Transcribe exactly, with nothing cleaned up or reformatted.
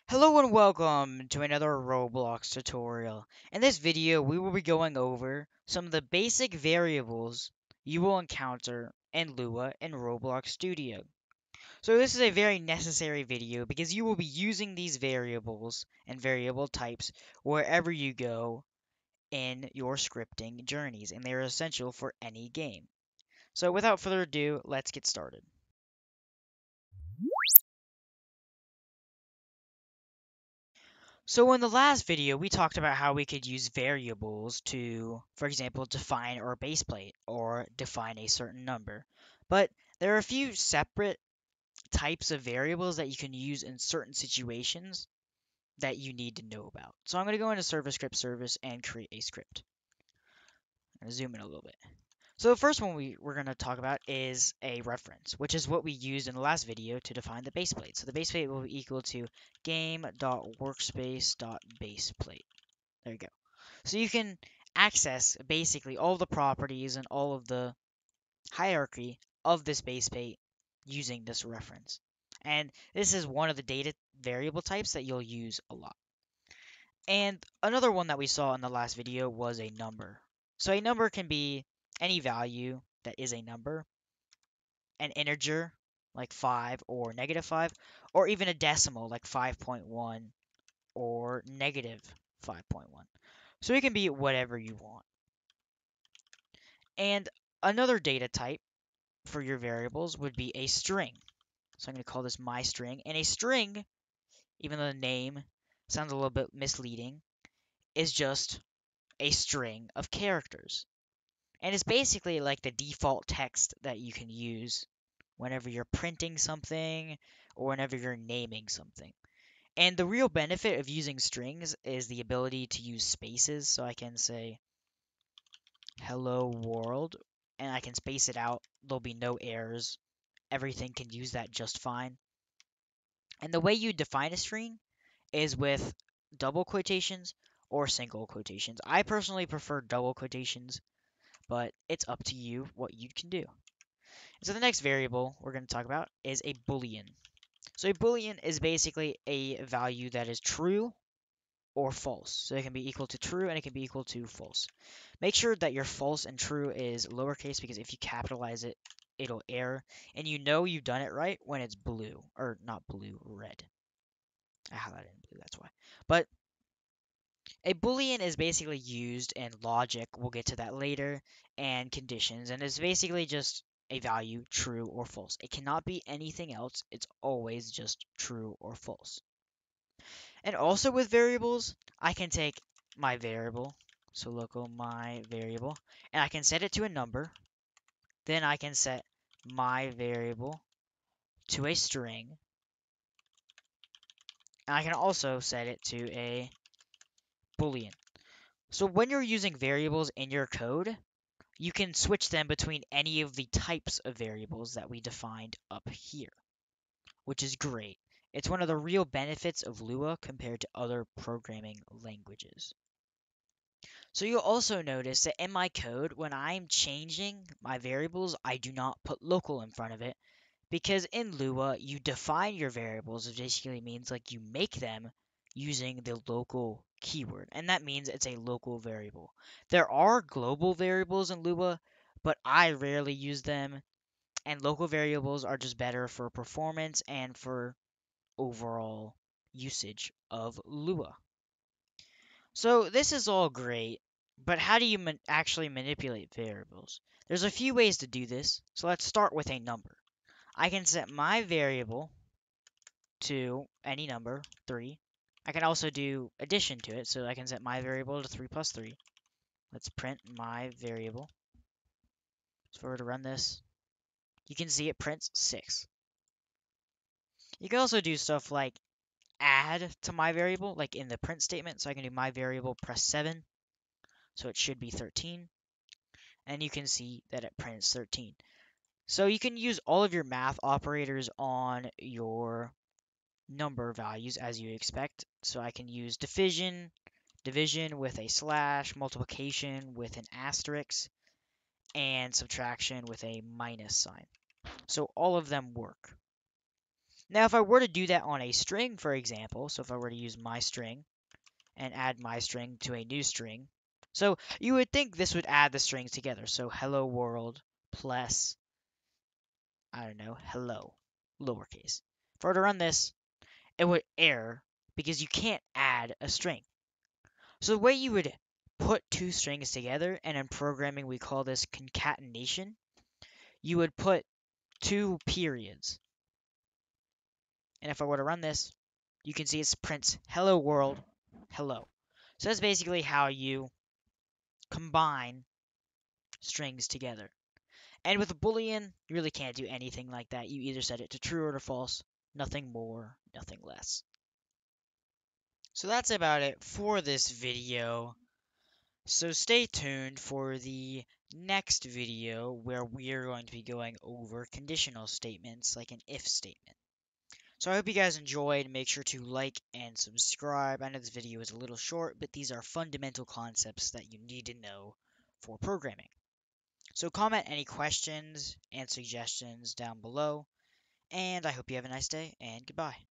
Hello and welcome to another Roblox tutorial. In this video, we will be going over some of the basic variables you will encounter in Lua in Roblox Studio. So this is a very necessary video because you will be using these variables and variable types wherever you go in your scripting journeys, and they are essential for any game. So without further ado, let's get started. So in the last video, we talked about how we could use variables to, for example, define our base plate or define a certain number. But there are a few separate types of variables that you can use in certain situations that you need to know about. So I'm going to go into service script service and create a script. I'm going to zoom in a little bit. So the first one we, we're going to talk about is a reference, which is what we used in the last video to define the base plate. So the base plate will be equal to game.workspace.baseplate. There you go. So you can access basically all the properties and all of the hierarchy of this base plate using this reference. And this is one of the data variable types that you'll use a lot. And another one that we saw in the last video was a number. So a number can be any value that is a number, an integer like five or negative five, or even a decimal like five point one or negative five point one. So it can be whatever you want. And another data type for your variables would be a string. So I'm going to call this my string. And a string, even though the name sounds a little bit misleading, is just a string of characters. And it's basically like the default text that you can use whenever you're printing something or whenever you're naming something. And the real benefit of using strings is the ability to use spaces. So I can say hello world and I can space it out. There'll be no errors. Everything can use that just fine. And the way you define a string is with double quotations or single quotations. I personally prefer double quotations, but it's up to you what you can do. So the next variable we're going to talk about is a boolean. So a boolean is basically a value that is true or false. So it can be equal to true and it can be equal to false. Make sure that your false and true is lowercase because if you capitalize it, it'll error. And you know you've done it right when it's blue, or not blue, red. I highlighted in blue, that's why. But a boolean is basically used in logic, we'll get to that later, and conditions, and it's basically just a value, true or false. It cannot be anything else, it's always just true or false. And also with variables, I can take my variable, so local my variable, and I can set it to a number. Then I can set my variable to a string. And I can also set it to a boolean. So when you're using variables in your code, you can switch them between any of the types of variables that we defined up here, which is great. It's one of the real benefits of Lua compared to other programming languages. So you'll also notice that in my code, when I'm changing my variables, I do not put local in front of it because in Lua, you define your variables. It basically means like you make them using the local keyword, and that means it's a local variable. There are global variables in Lua, but I rarely use them, and local variables are just better for performance and for overall usage of Lua. So this is all great, but how do you man actually manipulate variables? There's a few ways to do this, so let's start with a number. I can set my variable to any number, three. I can also do addition to it, so I can set my variable to three plus three. Let's print my variable. So if we were to run this, you can see it prints six. You can also do stuff like add to my variable, like in the print statement. So I can do my variable press seven, so it should be thirteen. And you can see that it prints thirteen. So you can use all of your math operators on your number values as you expect. So I can use division, division with a slash, multiplication with an asterisk, and subtraction with a minus sign. So all of them work. Now, if I were to do that on a string, for example, so if I were to use my string and add my string to a new string, so you would think this would add the strings together. So hello world plus, I don't know, hello, lowercase. If I were to run this, it would error because you can't add a string. So the way you would put two strings together, and in programming we call this concatenation, you would put two periods. And if I were to run this, you can see it prints hello world, hello. So that's basically how you combine strings together. And with a boolean, you really can't do anything like that. You either set it to true or to false, nothing more, nothing less. So that's about it for this video. So stay tuned for the next video where we are going to be going over conditional statements like an if statement. So I hope you guys enjoyed. Make sure to like and subscribe. I know this video is a little short, but these are fundamental concepts that you need to know for programming. So comment any questions and suggestions down below, and I hope you have a nice day, and goodbye.